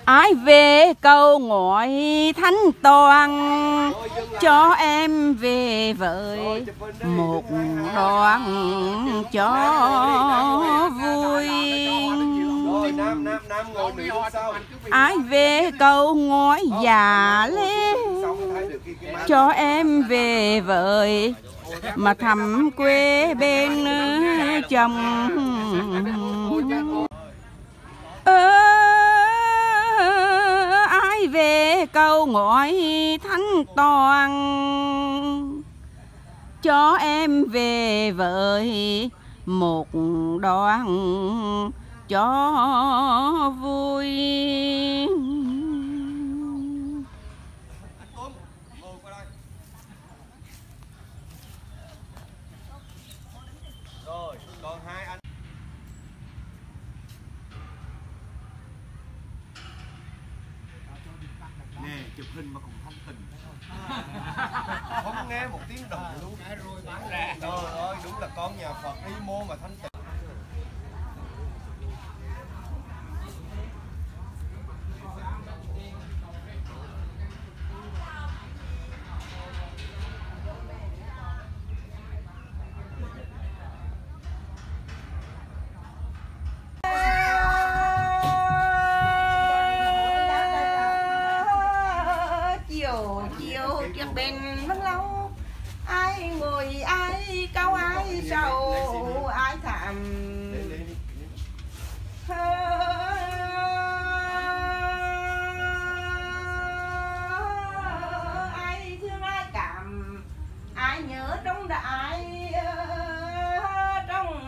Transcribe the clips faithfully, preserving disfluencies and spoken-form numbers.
Ai về câu ngõi thanh toàn, cho em về với một đoạn cho vui. Ai về câu ngõi già lên, cho em về với mà thăm quê bên chồng. Ơ ai về câu ngõi thanh toàn, cho em về với một đoạn cho vui. Rồi, còn hai anh. Nè, chụp hình mà còn không tình. Không nghe một tiếng động luôn. Trời ơi, đúng là con nhà Phật đi mô mà thanh tịnh. Chiếc bên vẫn lâu, ai ngồi ai cao ai sầu ai thảm. Ai thương ai cảm, ai nhớ trong đã ai trong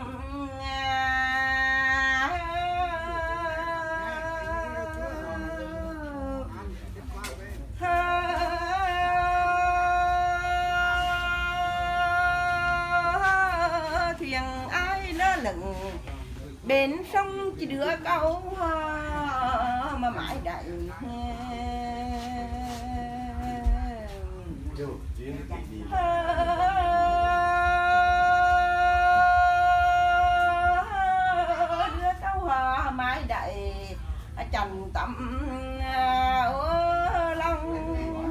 lừng bên sông chỉ đưa câu mà mãi đậy. Đưa câu mãi đậy trần tâm long.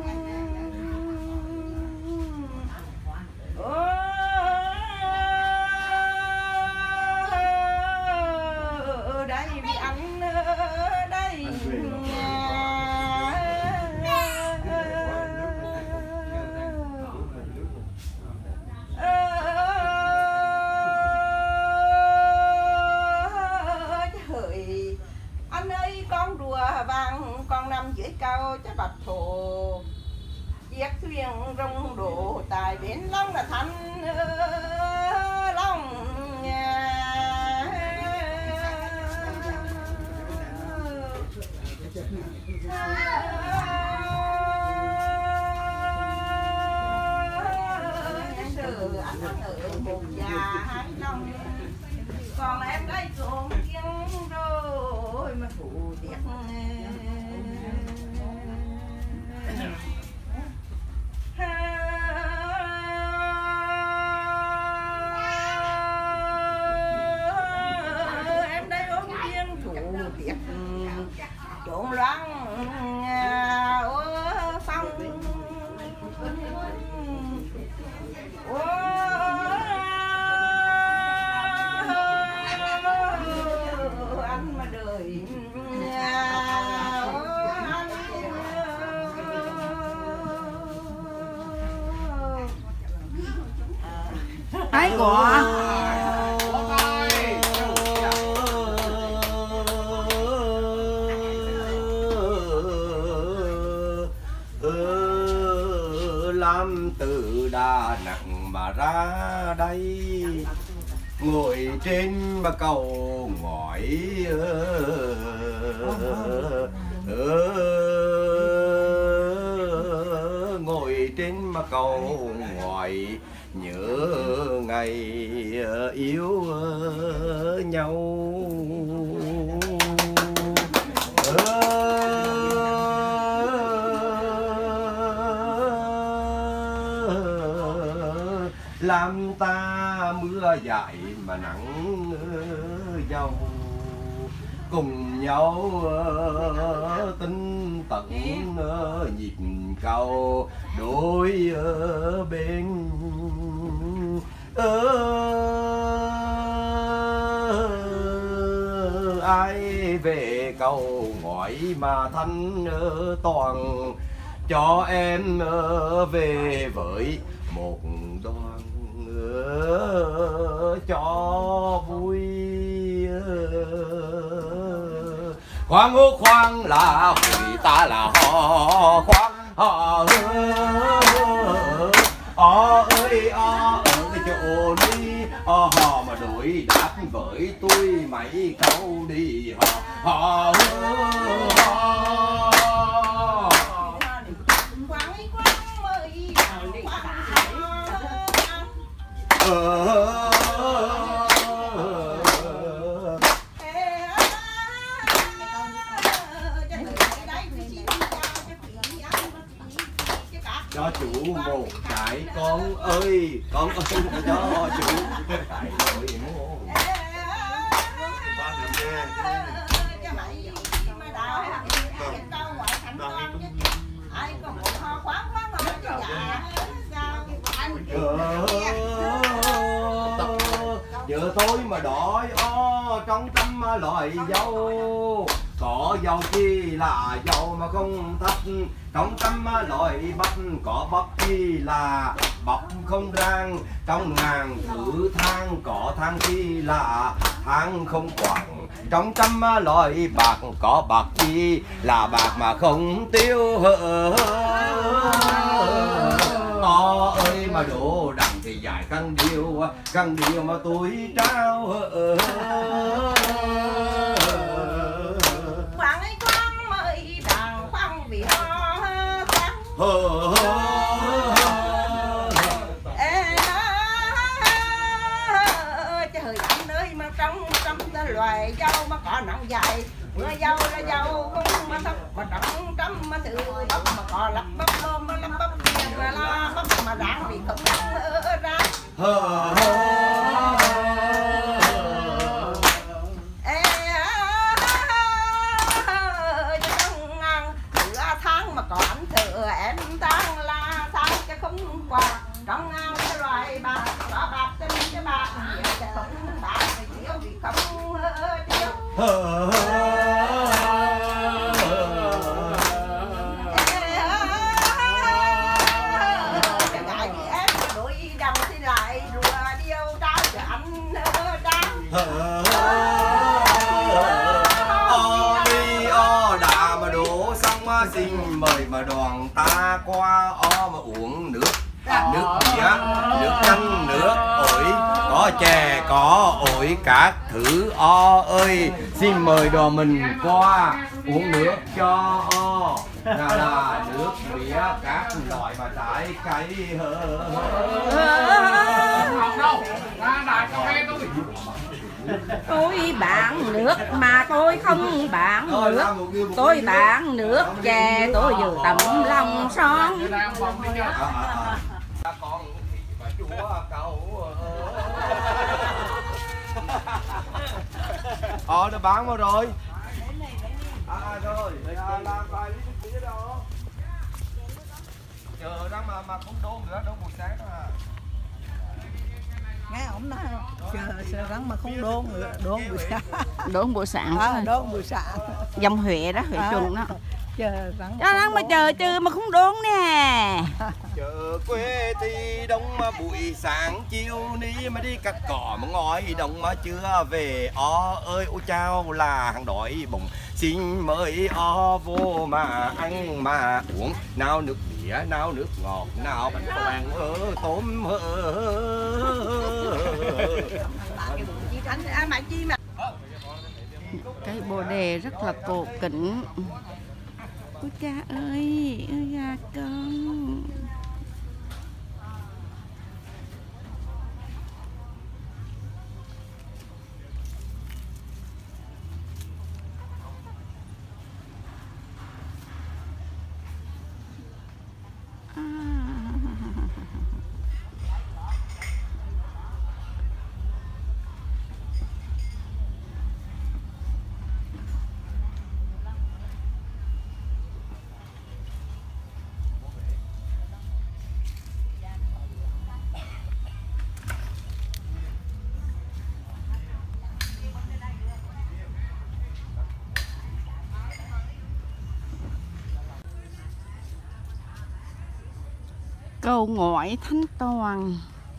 Vàng con nằm dưới cao cho bạch thổ, chiếc thuyền rong đổ tại bến long là thanh long. Anh ở một già hai long, còn em đây trộm tiếng rồi mà phụ tiếc. Em đây ôm tiếng phụ tiếc trộn loáng ở phong. Anh mà đời ai của làm từ Đà Nẵng mà ra đây, ngồi trên mà cầu ngõi. Ngồi trên mà cầu ngõi nhớ ngày yêu nhau. Làm ta mưa dại mà nắng dâu, cùng nhau tình vẫn nhịp cầu đôi ở bên ơ ai về cầu ngoại mà thanh toàn cho em về với một đoàn cho vui. Khoan ơi khoan là hồi ta là họ khoan họ họ ơi ở cái chỗ đi họ mà đổi đáp với tôi mấy câu đi họ họ cho chủ một cái con ơi con ơi cho chủ cái nỗi môn giờ tôi mà đói o trong tâm loại dâu có dầu chi là dầu mà không thấp trong tâm loại bắp có bắp chi là bắp không rang trong ngàn thử than có than chi là than không quặng trong tâm loại bạc có bạc chi là bạc mà không tiêu hở o ơi mà đổ đằng thì dài căng điều căng điều mà tôi trao hở khoan ấy khoan ơi đàn khoan vì ho khoan hờ trời ơi nơi mà trong trong loài dâu mà có nặng dài mưa dâu là dâu cũng mà thấp mà trong trăm mà thử bắp mà có lắp bắp lôm mà lắp bắp tiền là la bắp mà ráng vì không ra hờ có anh thử em đang là sao chứ không qua trong ao cái loài bạc có bạc tên cái bạc chứ không bạc thì thiếu vì không thiếu cái gái thì em đôi đồng thì lại rùa điêu trao cho anh đang xin mời mà đoàn ta qua o mà uống nước nước mía nước chanh nước ổi có chè có ổi các thứ o ơi xin mời đoàn mình qua uống nước cho o là, là nước mía các loại mà trái cây hơ đâu ra đài cà phê tôi tôi bán nước mà tôi không bán nước tôi bán nước chè tôi vừa tấm lòng son ờ nó bán vào rồi à rồi làm vài lít nữa đó chờ đó mà mà không đôn nữa đôn buổi sáng đó à nghe ổng nói chờ sợ rắn mà không đốn nữa đốn buổi sáng đốn buổi sáng à, đốn buổi sáng dòng Huệ đó Huệ à, Trùng đó chờ rắn cho rắn mà chờ chứ mà không đốn nè chờ quê thì đông mà buổi sáng chiều ní mà đi cắt cỏ mà ngói đông mà chưa về o ơi ô chao là hàng đói bụng xin mời o vô mà ăn mà uống nào nước mía nào nước ngọt nào bánh toàn ơ tôm ơ cái bồ đề rất là cổ kính. Ôi cha ơi, ơi gà con. Cầu Ngõi Thánh Toàn.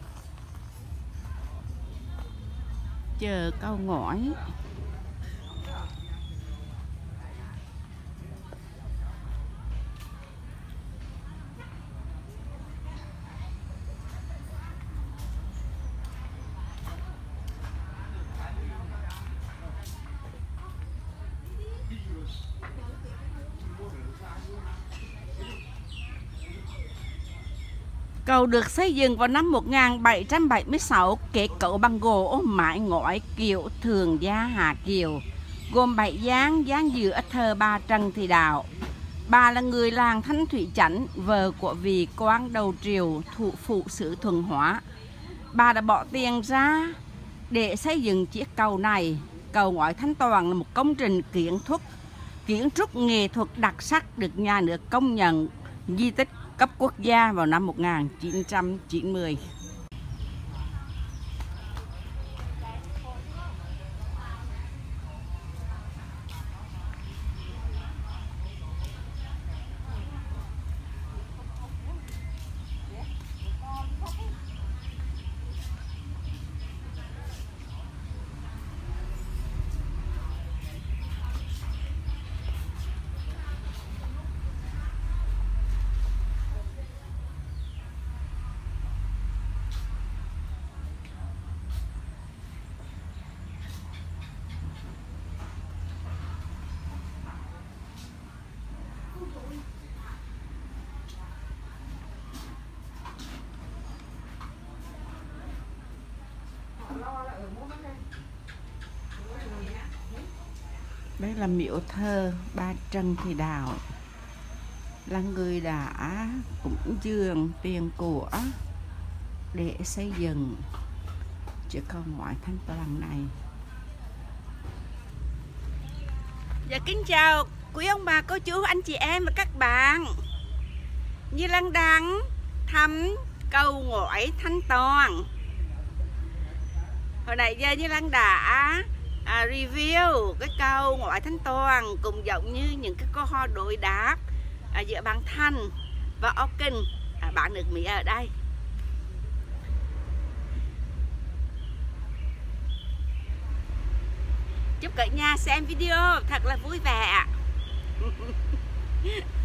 Chờ Cầu Ngõi. Cầu được xây dựng vào năm một nghìn bảy trăm bảy mươi sáu, kết cấu bằng gỗ mái ngói kiểu thường gia Hà Kiều, gồm bảy gián, gián giữa thờ bà Trần Thị Đạo. Bà là người làng Thanh Thủy Chánh, vợ của vị quan đầu triều thủ phụ xứ Thuận Hóa. Bà đã bỏ tiền ra để xây dựng chiếc cầu này. Cầu Ngõi Thánh Toàn là một công trình kiến trúc kiến trúc nghệ thuật đặc sắc được nhà nước công nhận di tích cấp quốc gia vào năm một nghìn chín trăm chín mươi. Đây là miếu thờ bà Trần Thị Đạo, là người đã cúng dường tiền của để xây dựng chiếc cầu Ngõi Thánh Toàn này. Dạ kính chào quý ông bà, cô chú, anh chị em và các bạn. Như Lan đang thăm cầu Ngõi Thánh Toàn. Hồi nãy giờ Như Lan đã À, review cái cầu Ngõi Thánh Toàn cũng giống như những cái câu hỏi đối đáp à, giữa bạn Thanh và Ocken, à, bạn nước Mỹ ở đây. Chúc cả nhà xem video thật là vui vẻ.